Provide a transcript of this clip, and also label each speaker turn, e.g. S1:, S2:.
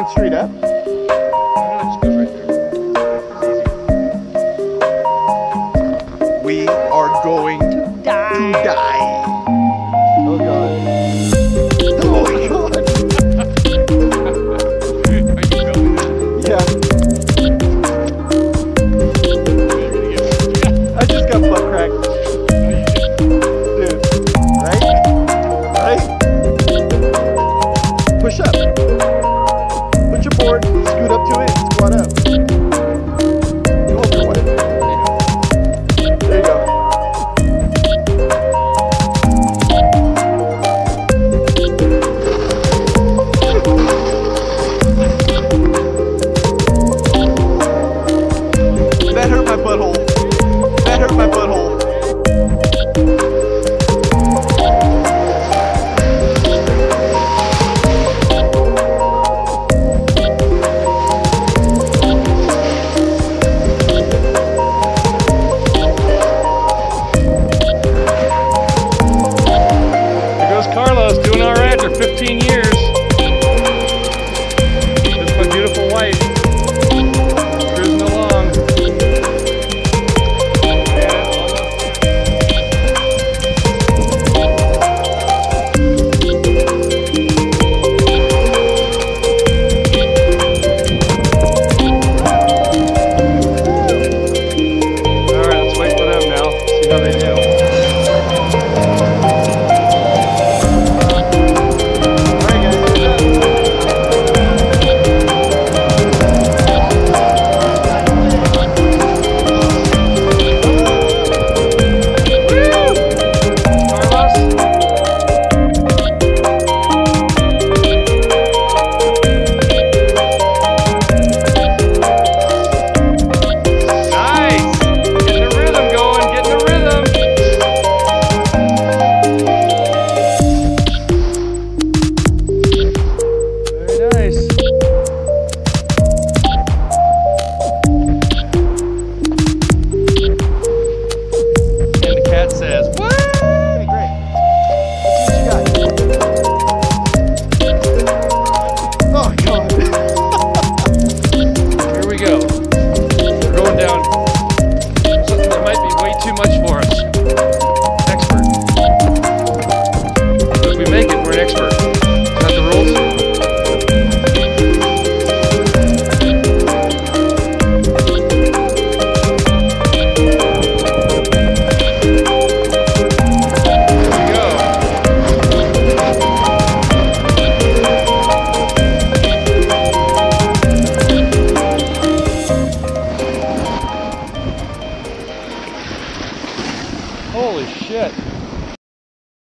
S1: going straight up?
S2: No, it just goes right there. It's easy.
S1: We are going to die. Oh god. Oh my god.
S2: Are you filming it?
S1: Yeah. I just got butt cracked. Dude. Right? Right? Push up. Put your board, scoot up to it, and squat up. Go over one. There you go. That hurt my butthole. That hurt my butthole.
S2: There goes Carlos, doing all right for 15 years. There's my beautiful wife. Cruising along. Alright, let's wait for them now. See how they do. Says, what?
S1: Okay, great. Let's see what you got. Oh god.
S2: Here we go. We're going down something that might be way too much for us. Expert. But if we make it, we're an expert.